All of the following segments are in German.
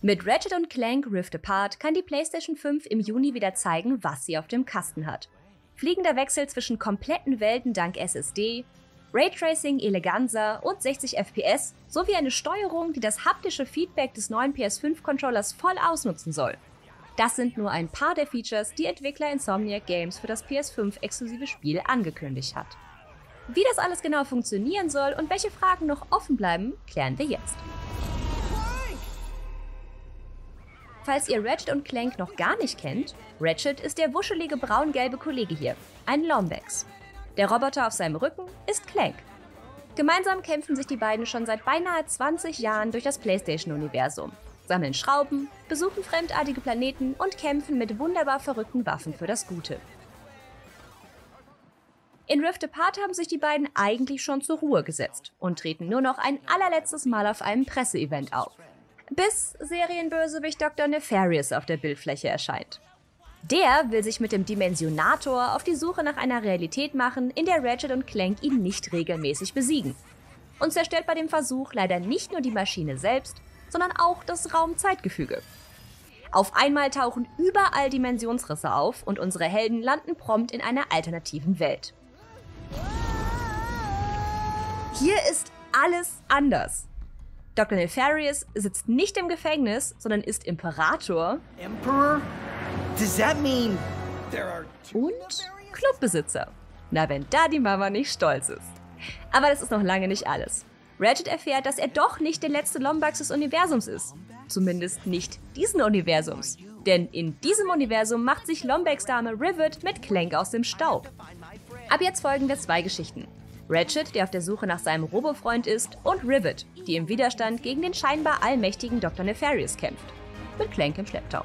Mit Ratchet & Clank Rift Apart kann die PlayStation 5 im Juni wieder zeigen, was sie auf dem Kasten hat. Fliegender Wechsel zwischen kompletten Welten dank SSD, Raytracing Eleganza und 60 FPS sowie eine Steuerung, die das haptische Feedback des neuen PS5-Controllers voll ausnutzen soll. Das sind nur ein paar der Features, die Entwickler Insomniac Games für das PS5-exklusive Spiel angekündigt hat. Wie das alles genau funktionieren soll und welche Fragen noch offen bleiben, klären wir jetzt. Falls ihr Ratchet & Clank noch gar nicht kennt, Ratchet ist der wuschelige braun-gelbe Kollege hier, ein Lombax. Der Roboter auf seinem Rücken ist Clank. Gemeinsam kämpfen sich die beiden schon seit beinahe 20 Jahren durch das PlayStation-Universum, sammeln Schrauben, besuchen fremdartige Planeten und kämpfen mit wunderbar verrückten Waffen für das Gute. In Rift Apart haben sich die beiden eigentlich schon zur Ruhe gesetzt und treten nur noch ein allerletztes Mal auf einem Presseevent auf. Bis Serienbösewicht Dr. Nefarious auf der Bildfläche erscheint. Der will sich mit dem Dimensionator auf die Suche nach einer Realität machen, in der Ratchet & Clank ihn nicht regelmäßig besiegen. Und zerstört bei dem Versuch leider nicht nur die Maschine selbst, sondern auch das Raum-Zeitgefüge. Auf einmal tauchen überall Dimensionsrisse auf und unsere Helden landen prompt in einer alternativen Welt. Hier ist alles anders. Dr. Nefarious sitzt nicht im Gefängnis, sondern ist Imperator und Clubbesitzer. Na, wenn da die Mama nicht stolz ist. Aber das ist noch lange nicht alles. Ratchet erfährt, dass er doch nicht der letzte Lombax des Universums ist. Zumindest nicht diesen Universums. Denn in diesem Universum macht sich Lombax-Dame Rivet mit Clank aus dem Staub. Ab jetzt folgen wir zwei Geschichten. Ratchet, der auf der Suche nach seinem Robo-Freund ist, und Rivet, die im Widerstand gegen den scheinbar allmächtigen Dr. Nefarious kämpft. Mit Clank im Schlepptau.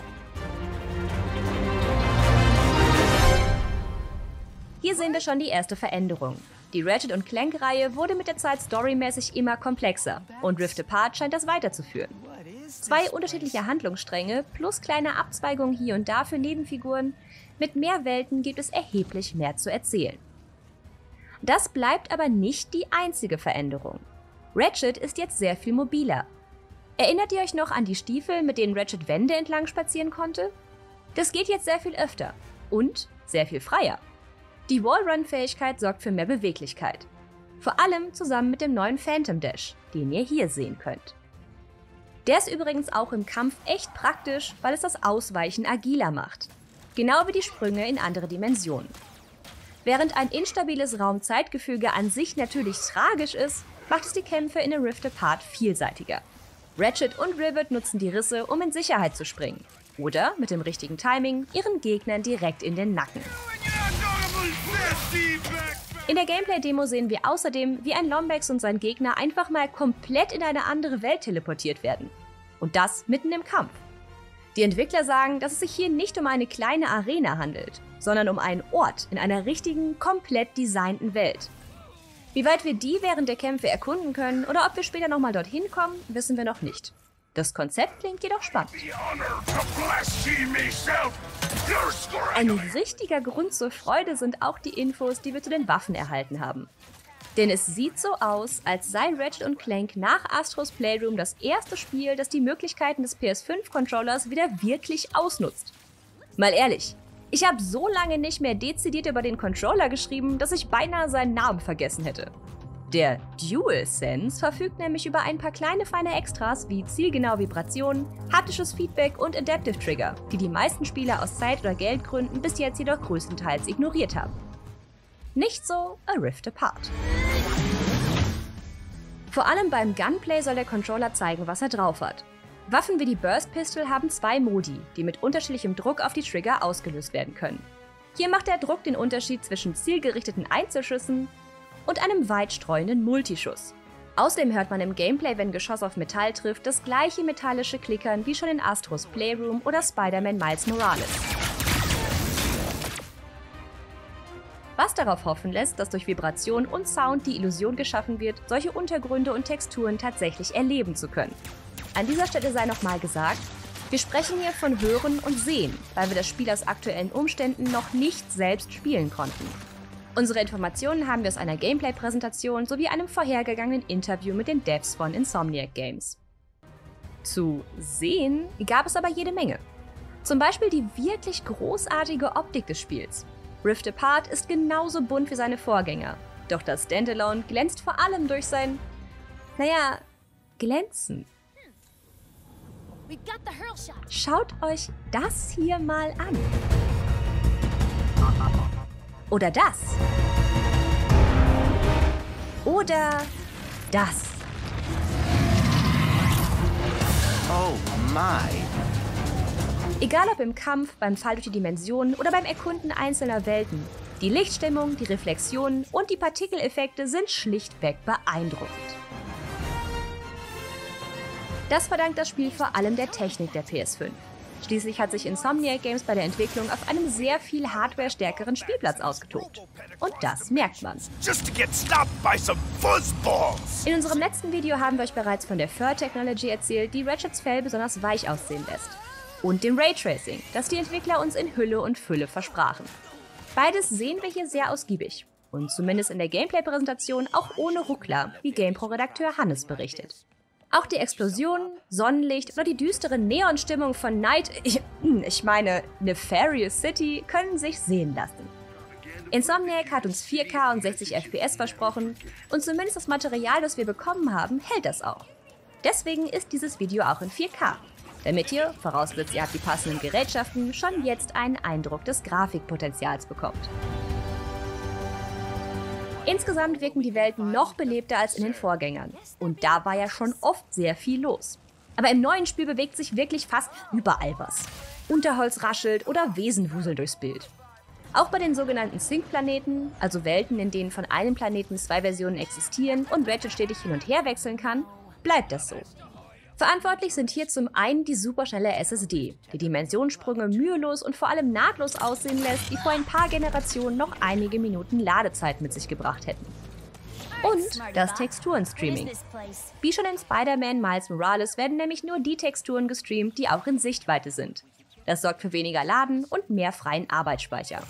Hier sehen wir schon die erste Veränderung. Die Ratchet & Clank-Reihe wurde mit der Zeit storymäßig immer komplexer und Rift Apart scheint das weiterzuführen. Zwei unterschiedliche Handlungsstränge plus kleine Abzweigungen hier und da für Nebenfiguren. Mit mehr Welten gibt es erheblich mehr zu erzählen. Das bleibt aber nicht die einzige Veränderung. Ratchet ist jetzt sehr viel mobiler. Erinnert ihr euch noch an die Stiefel, mit denen Ratchet Wände entlang spazieren konnte? Das geht jetzt sehr viel öfter und sehr viel freier. Die Wallrun-Fähigkeit sorgt für mehr Beweglichkeit. Vor allem zusammen mit dem neuen Phantom Dash, den ihr hier sehen könnt. Der ist übrigens auch im Kampf echt praktisch, weil es das Ausweichen agiler macht. Genau wie die Sprünge in andere Dimensionen. Während ein instabiles Raum-Zeitgefüge an sich natürlich tragisch ist, macht es die Kämpfe in A Rift Apart vielseitiger. Ratchet und Rivet nutzen die Risse, um in Sicherheit zu springen. Oder, mit dem richtigen Timing, ihren Gegnern direkt in den Nacken. In der Gameplay-Demo sehen wir außerdem, wie ein Lombax und sein Gegner einfach mal komplett in eine andere Welt teleportiert werden. Und das mitten im Kampf. Die Entwickler sagen, dass es sich hier nicht um eine kleine Arena handelt, sondern um einen Ort in einer richtigen, komplett designten Welt. Wie weit wir die während der Kämpfe erkunden können oder ob wir später nochmal dorthin kommen, wissen wir noch nicht. Das Konzept klingt jedoch spannend. Ein richtiger Grund zur Freude sind auch die Infos, die wir zu den Waffen erhalten haben. Denn es sieht so aus, als sei Ratchet & Clank nach Astros Playroom das erste Spiel, das die Möglichkeiten des PS5-Controllers wieder wirklich ausnutzt. Mal ehrlich, ich habe so lange nicht mehr dezidiert über den Controller geschrieben, dass ich beinahe seinen Namen vergessen hätte. Der DualSense verfügt nämlich über ein paar kleine feine Extras wie zielgenaue Vibrationen, haptisches Feedback und Adaptive Trigger, die die meisten Spieler aus Zeit- oder Geldgründen bis jetzt jedoch größtenteils ignoriert haben. Nicht so A Rift Apart. Vor allem beim Gunplay soll der Controller zeigen, was er drauf hat. Waffen wie die Burst Pistol haben zwei Modi, die mit unterschiedlichem Druck auf die Trigger ausgelöst werden können. Hier macht der Druck den Unterschied zwischen zielgerichteten Einzelschüssen und einem weit streuenden Multischuss. Außerdem hört man im Gameplay, wenn Geschoss auf Metall trifft, das gleiche metallische Klickern wie schon in Astros Playroom oder Spider-Man Miles Morales. Was darauf hoffen lässt, dass durch Vibration und Sound die Illusion geschaffen wird, solche Untergründe und Texturen tatsächlich erleben zu können. An dieser Stelle sei nochmal gesagt, wir sprechen hier von Hören und Sehen, weil wir das Spiel aus aktuellen Umständen noch nicht selbst spielen konnten. Unsere Informationen haben wir aus einer Gameplay-Präsentation sowie einem vorhergegangenen Interview mit den Devs von Insomniac Games. Zu sehen gab es aber jede Menge. Zum Beispiel die wirklich großartige Optik des Spiels. Rift Apart ist genauso bunt wie seine Vorgänger, doch das Standalone glänzt vor allem durch sein, Glänzen. Schaut euch das hier mal an. Oder das. Oder das. Oh my. Egal ob im Kampf, beim Fall durch die Dimensionen oder beim Erkunden einzelner Welten, die Lichtstimmung, die Reflexionen und die Partikeleffekte sind schlichtweg beeindruckend. Das verdankt das Spiel vor allem der Technik der PS5. Schließlich hat sich Insomniac Games bei der Entwicklung auf einem sehr viel hardwarestärkeren Spielplatz ausgetobt. Und das merkt man. In unserem letzten Video haben wir euch bereits von der Fur Technology erzählt, die Ratchets Fell besonders weich aussehen lässt. Und dem Raytracing, das die Entwickler uns in Hülle und Fülle versprachen. Beides sehen wir hier sehr ausgiebig. Und zumindest in der Gameplay-Präsentation auch ohne Ruckler, wie GamePro-Redakteur Hannes berichtet. Auch die Explosionen, Sonnenlicht oder die düstere Neonstimmung von Nefarious City können sich sehen lassen. Insomniac hat uns 4K und 60 FPS versprochen und zumindest das Material, das wir bekommen haben, hält das auch. Deswegen ist dieses Video auch in 4K, damit ihr, vorausgesetzt ihr habt die passenden Gerätschaften, schon jetzt einen Eindruck des Grafikpotenzials bekommt. Insgesamt wirken die Welten noch belebter als in den Vorgängern. Und da war ja schon oft sehr viel los. Aber im neuen Spiel bewegt sich wirklich fast überall was. Unterholz raschelt oder Wesen wuseln durchs Bild. Auch bei den sogenannten Sync-Planeten, also Welten, in denen von einem Planeten 2 Versionen existieren und Ratchet stetig hin und her wechseln kann, bleibt das so. Verantwortlich sind hier zum einen die superschnelle SSD, die Dimensionssprünge mühelos und vor allem nahtlos aussehen lässt, die vor ein paar Generationen noch einige Minuten Ladezeit mit sich gebracht hätten. Und das Texturenstreaming. Wie schon in Spider-Man Miles Morales werden nämlich nur die Texturen gestreamt, die auch in Sichtweite sind. Das sorgt für weniger Laden und mehr freien Arbeitsspeicher.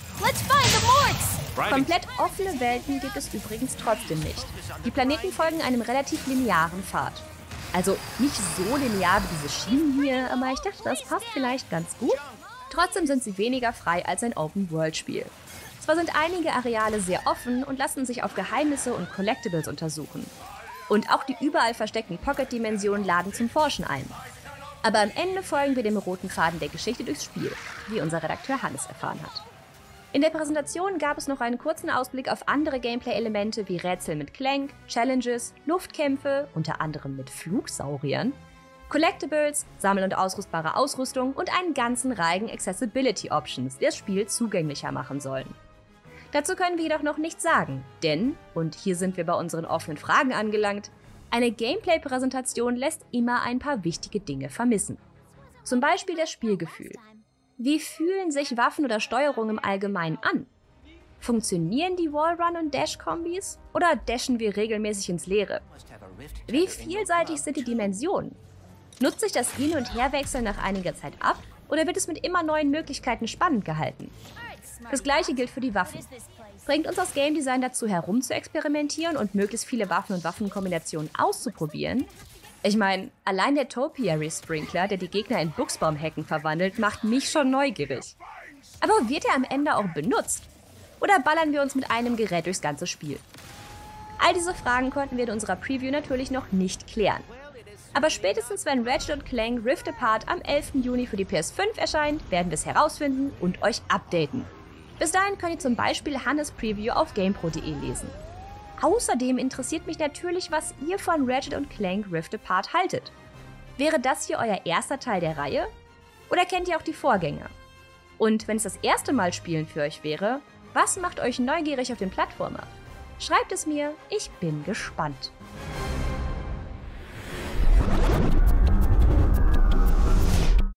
Komplett offene Welten gibt es übrigens trotzdem nicht. Die Planeten folgen einem relativ linearen Pfad. Also nicht so linear wie diese Schienen hier, aber ich dachte, das passt vielleicht ganz gut. Trotzdem sind sie weniger frei als ein Open-World-Spiel. Zwar sind einige Areale sehr offen und lassen sich auf Geheimnisse und Collectibles untersuchen. Und auch die überall versteckten Pocket-Dimensionen laden zum Forschen ein. Aber am Ende folgen wir dem roten Faden der Geschichte durchs Spiel, wie unser Redakteur Hannes erfahren hat. In der Präsentation gab es noch einen kurzen Ausblick auf andere Gameplay-Elemente wie Rätsel mit Clank, Challenges, Luftkämpfe, unter anderem mit Flugsauriern, Collectibles, sammel- und ausrüstbare Ausrüstung und einen ganzen Reigen Accessibility-Options, die das Spiel zugänglicher machen sollen. Dazu können wir jedoch noch nichts sagen, denn, und hier sind wir bei unseren offenen Fragen angelangt, eine Gameplay-Präsentation lässt immer ein paar wichtige Dinge vermissen. Zum Beispiel das Spielgefühl. Wie fühlen sich Waffen oder Steuerung im Allgemeinen an? Funktionieren die Wallrun- und Dash-Kombis? Oder dashen wir regelmäßig ins Leere? Wie vielseitig sind die Dimensionen? Nutzt sich das Hin- und Herwechseln nach einiger Zeit ab? Oder wird es mit immer neuen Möglichkeiten spannend gehalten? Das gleiche gilt für die Waffen. Bringt uns das Game Design dazu herum zu experimentieren und möglichst viele Waffen und Waffenkombinationen auszuprobieren? Ich meine, allein der Topiary Sprinkler, der die Gegner in Buchsbaumhecken verwandelt, macht mich schon neugierig. Aber wird er am Ende auch benutzt? Oder ballern wir uns mit einem Gerät durchs ganze Spiel? All diese Fragen konnten wir in unserer Preview natürlich noch nicht klären. Aber spätestens wenn Ratchet & Clank Rift Apart am 11. Juni für die PS5 erscheint, werden wir es herausfinden und euch updaten. Bis dahin könnt ihr zum Beispiel Hannes Preview auf GamePro.de lesen. Außerdem interessiert mich natürlich, was ihr von Ratchet & Clank Rift Apart haltet. Wäre das hier euer erster Teil der Reihe? Oder kennt ihr auch die Vorgänger? Und wenn es das erste Mal spielen für euch wäre, was macht euch neugierig auf den Plattformer? Schreibt es mir, ich bin gespannt.